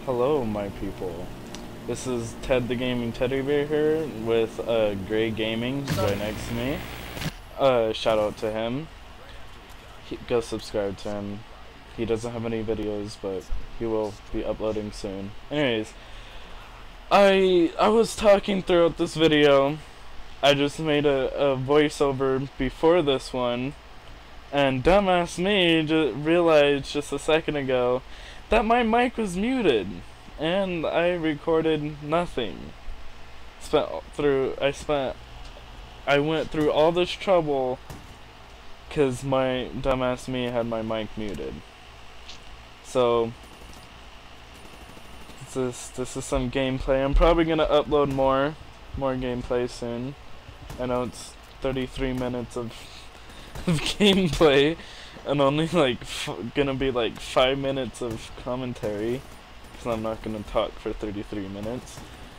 Hello, my people. This is Ted the Gaming Teddy Bear here with Gray Gaming right next to me. Shout out to him. Go subscribe to him. He doesn't have any videos, but he will be uploading soon. Anyways, I was talking throughout this video. I just made a voiceover before this one, and dumbass me realized just a second ago that my mic was muted, and I recorded nothing. I went through all this trouble because my dumbass me had my mic muted. So this is some gameplay. I'm probably gonna upload more gameplay soon. I know it's 33 minutes of gameplay and only like gonna be like 5 minutes of commentary because I'm not gonna talk for 33 minutes.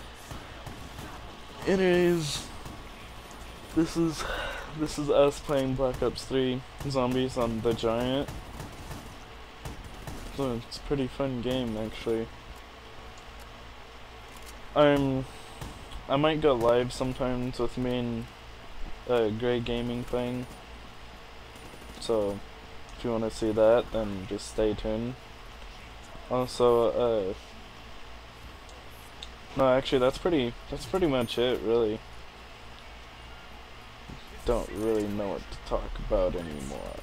Anyways, this is us playing Black Ops 3 Zombies on the Giant. So it's a pretty fun game actually. I might go live sometimes with me and Gray Gaming thing. So if you want to see that, then just stay tuned. Also, no, actually, that's pretty much it, really. Don't really know what to talk about anymore.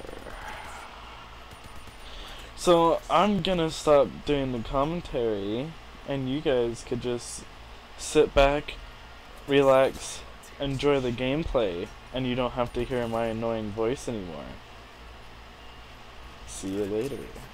So I'm gonna stop doing the commentary, and you guys could just sit back, relax, enjoy the gameplay, and you don't have to hear my annoying voice anymore. See you later.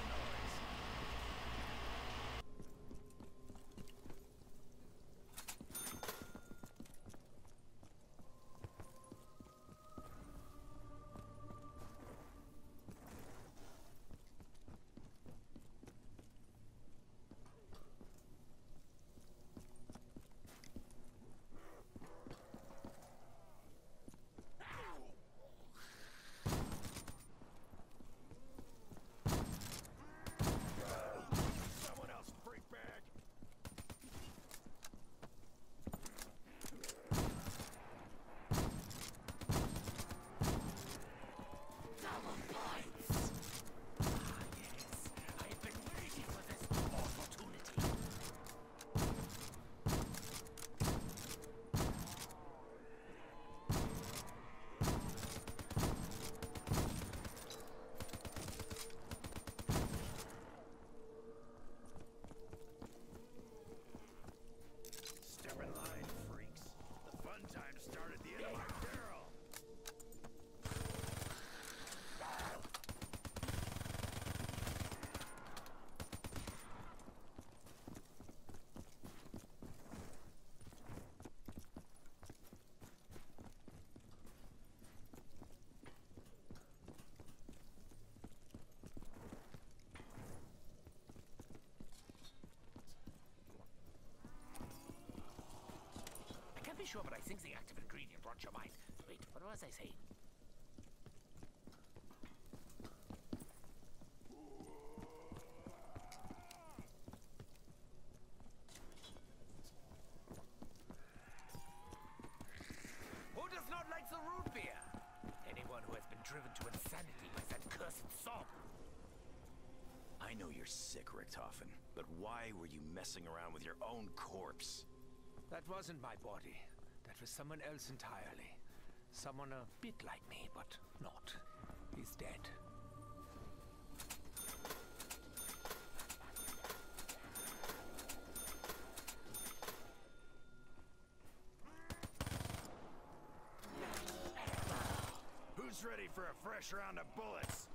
Sure, but I think the active ingredient brought your mind. Wait, what was I saying? Who does not like the root beer? Anyone who has been driven to insanity by that cursed song. I know you're sick, Richtofen, but why were you messing around with your own corpse? That wasn't my body. That was someone else entirely. Someone a bit like me, but not. He's dead. Who's ready for a fresh round of bullets?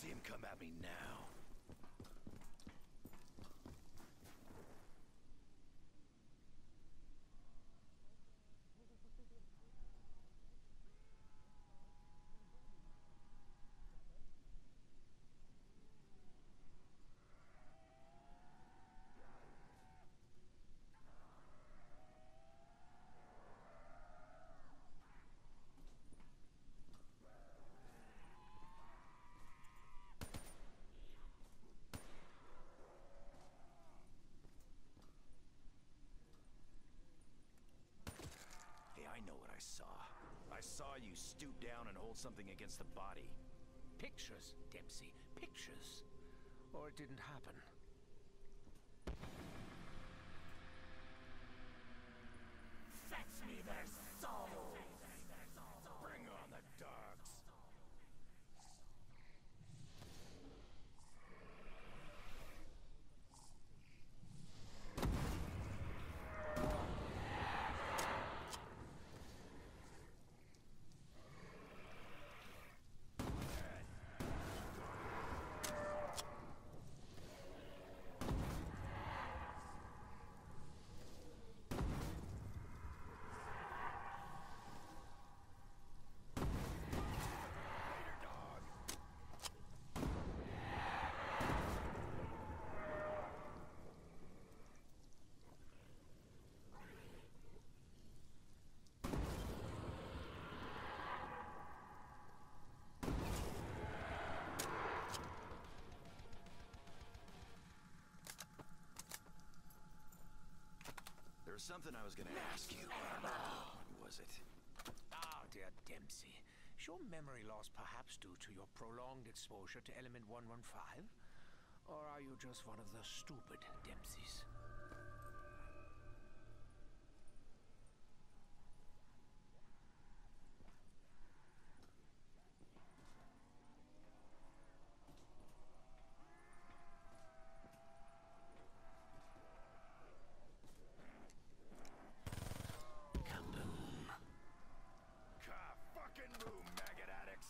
see him come at me now. I know what I saw. I saw you stoop down and hold something against the body. Pictures, Dempsey. Pictures. Or it didn't happen. Fetch me their souls! Bring on the dogs! There was something I was gonna ask you. What was it? Ah, dear Dempsey. Is your memory loss perhaps due to your prolonged exposure to element 115? Or are you just one of the stupid Dempseys? Fucking move, maggot addicts!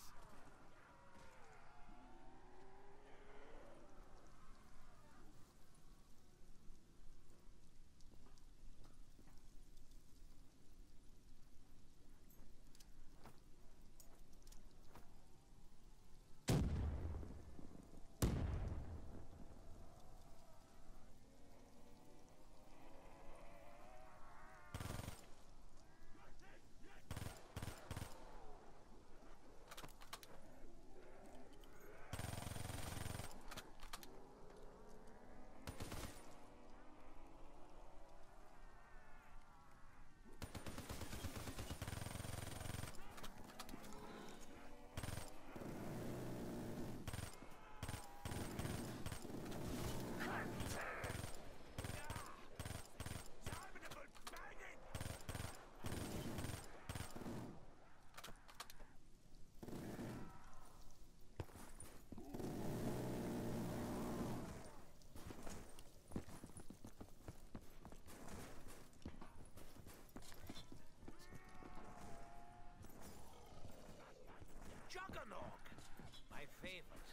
Juggernog! My favorite.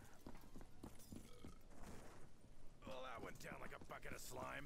Well, that went down like a bucket of slime.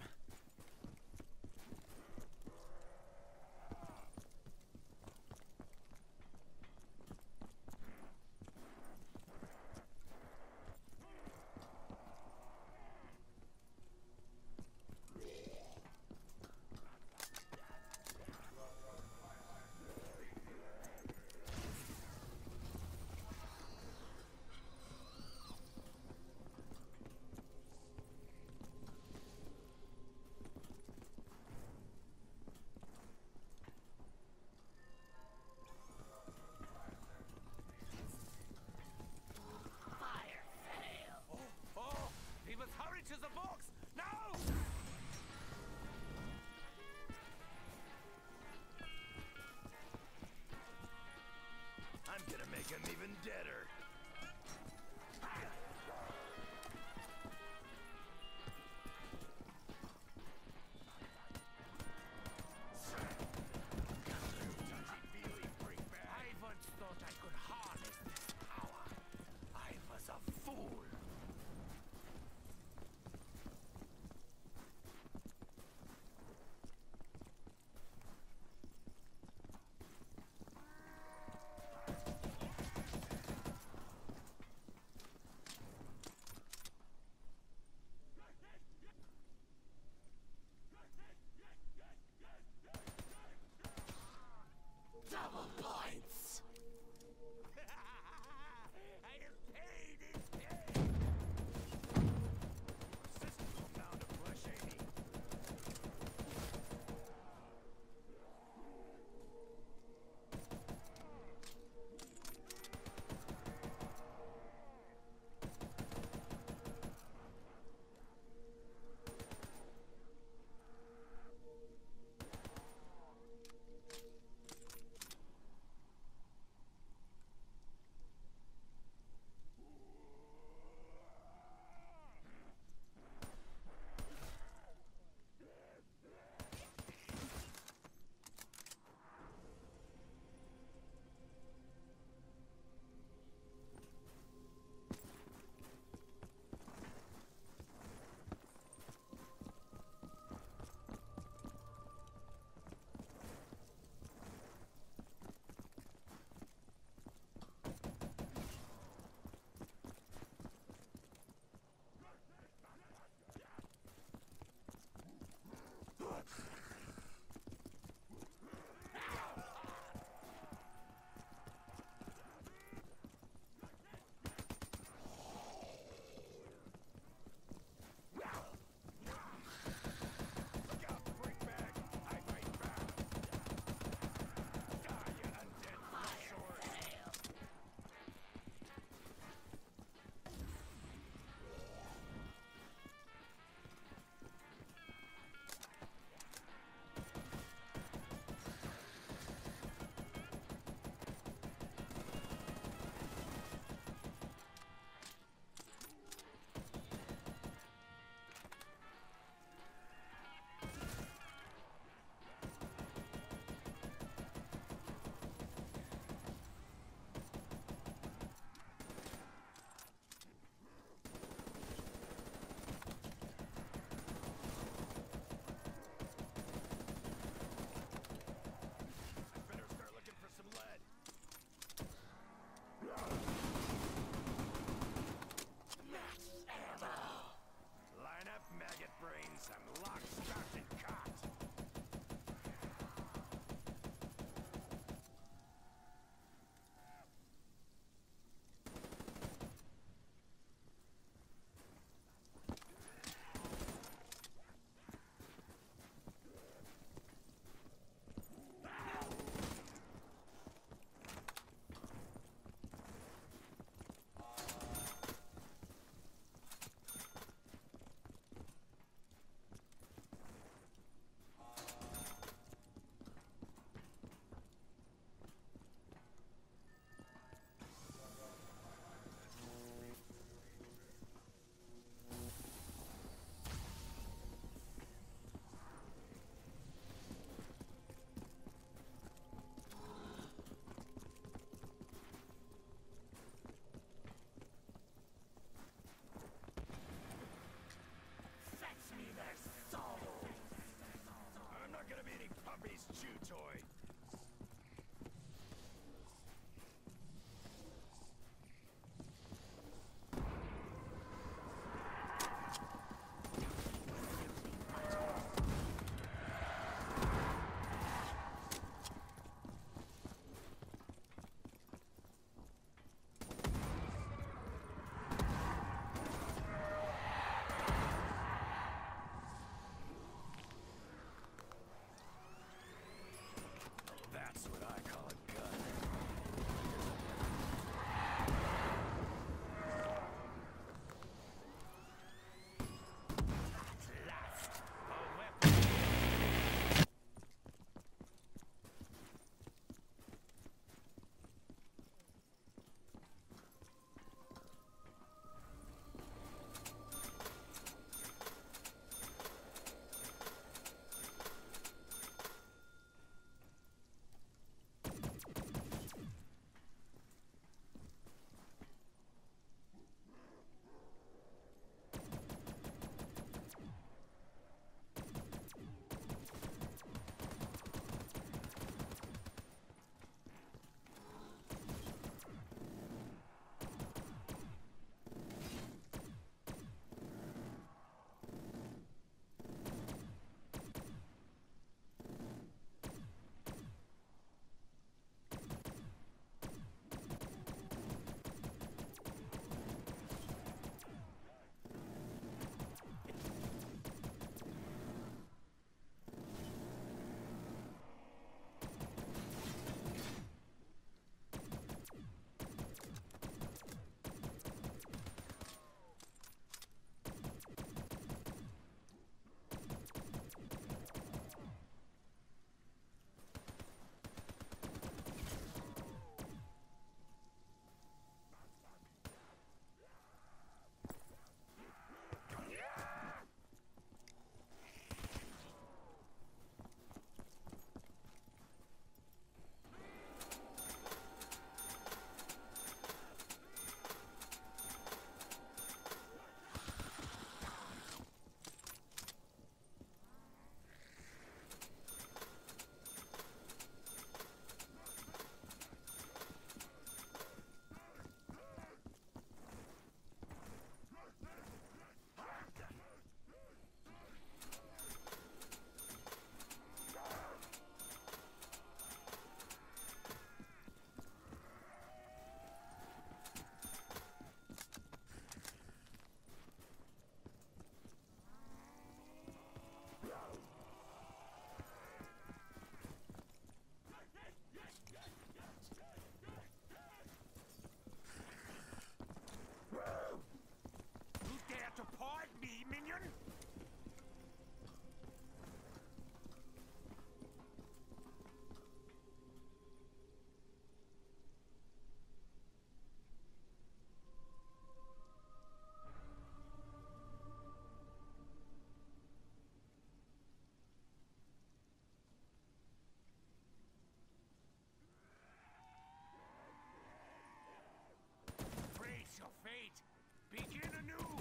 Begin anew!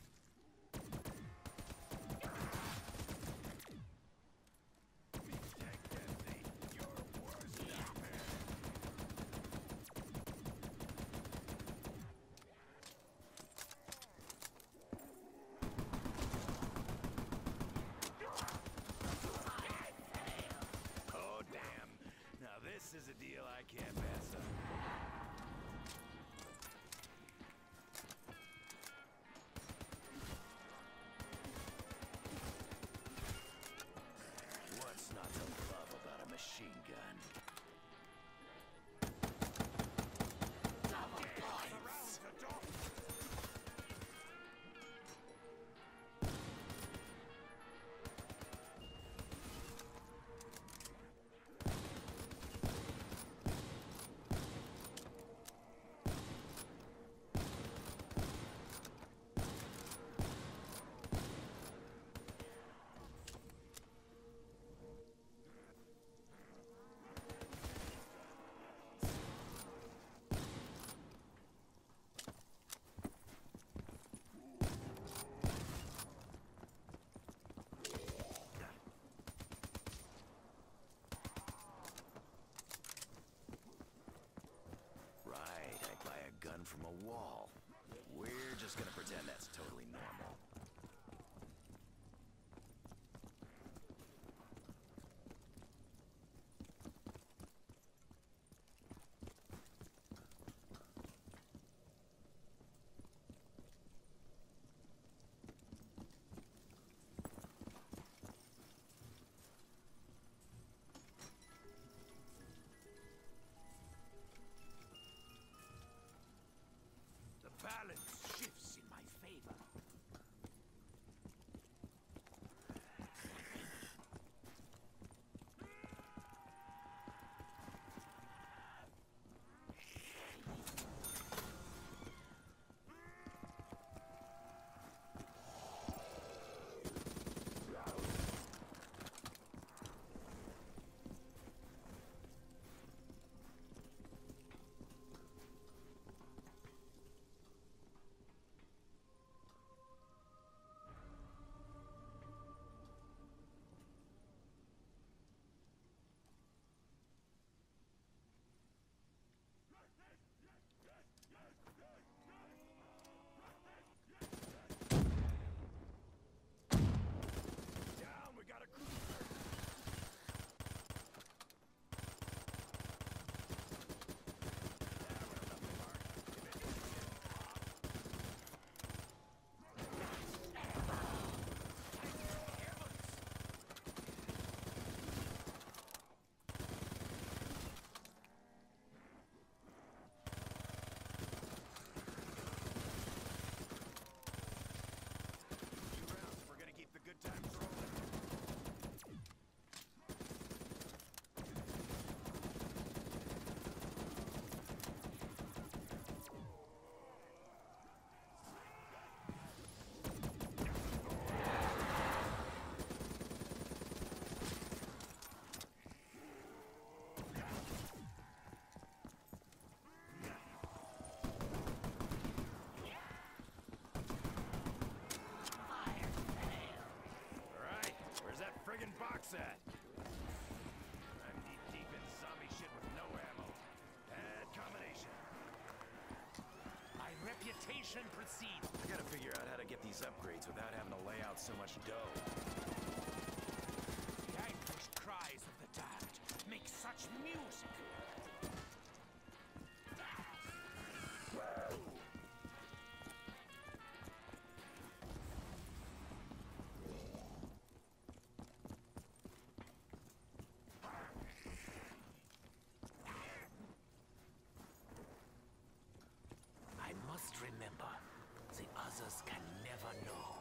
Take Dempsey, your worst nightmare. Oh, damn. Now this is a deal I can't pass up. What's not to love about a machine gun? Double points! Right, I buy a gun from a wall. We're just gonna pretend that's totally normal. The balance shifts in my favor. Down, we got a cruiser! We're gonna keep the good times rolling. Alright, where's that friggin' box at? I'm deep in zombie shit with no ammo. Bad combination. My reputation precedes. I gotta figure out how to get these upgrades without having to lay out so much dough. The anguished cries of the damned make such music. I must remember, the others can never know.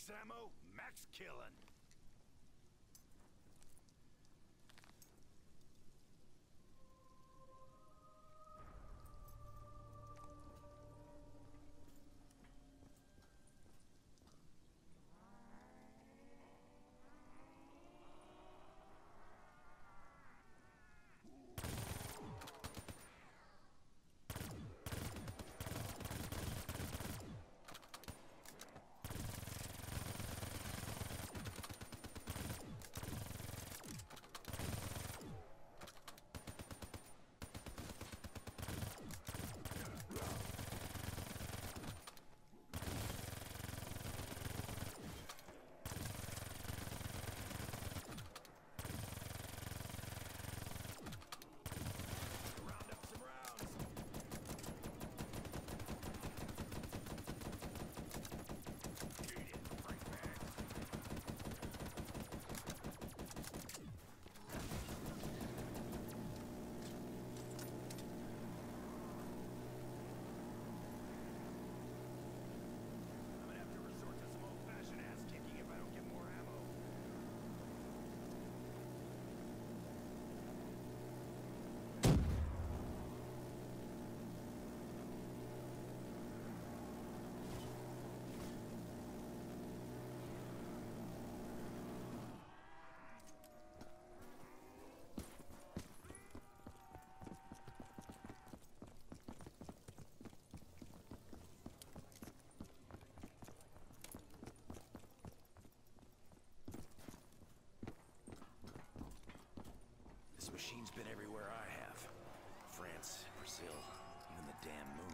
max ammo, max killing. Round up some rounds. Eat it, freak bags. I'm gonna have to resort to some old-fashioned ass-kicking if I don't get more ammo. This machine's been everywhere I have. France, Brazil, even the damn moon.